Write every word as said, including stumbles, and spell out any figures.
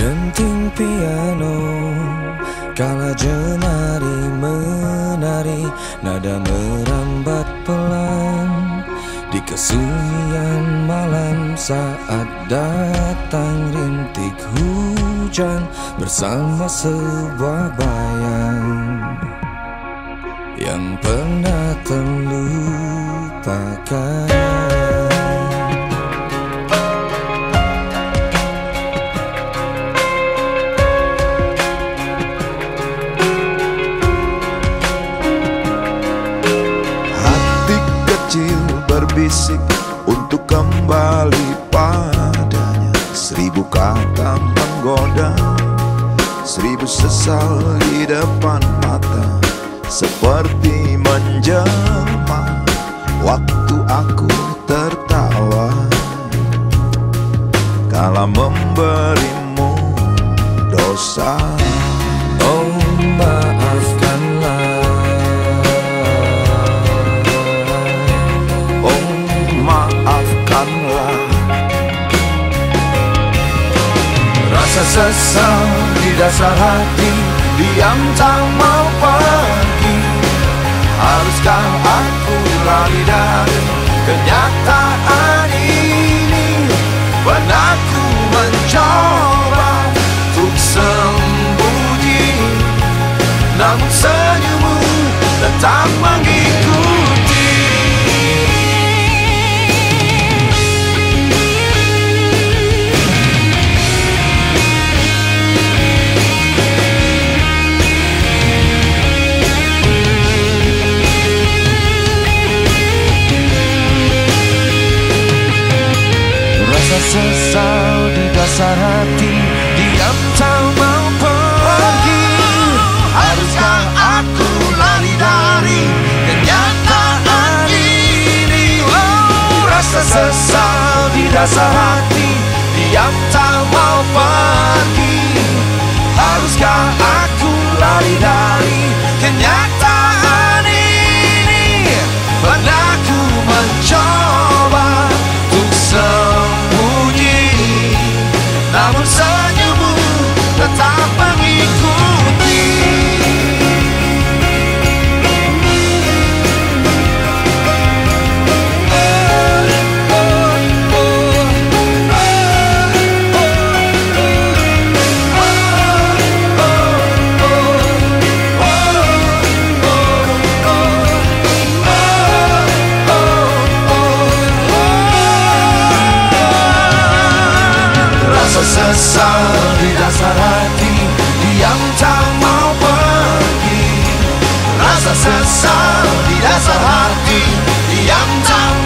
Denting piano kala jenari menari, nada merambat pelan di kesunyian malam saat datang rintik hujan bersama sebuah bayang yang pernah terlupakan. Berbisik untuk kembali padanya, seribu kata menggoda, seribu sesal di depan mata, seperti menjelma waktu aku tertawa kala memberimu dosa. Oh, maafkanlah, maafkanlah. Rasa sesal di dasar hati, diam tak mau pergi. Haruskah aku lari dari kenyataan ini? Pernah ku mencoba untuk sembunyi, namun senyummu tetap mengikuti. Sesal di dasar hati, diam tak mau pergi. Haruskah aku lari dari kenyataan ini? Oh, rasa sesal di dasar hati, diam tak mau pergi. Haruskah aku lari dari kenyataan ini? Pernah ku mencoba untuk sembunyi, namun senyummu tetap mengikuti. Sesal di dasar hati, diam tak mau pergi. Rasa sesal di dasar hati, diam tak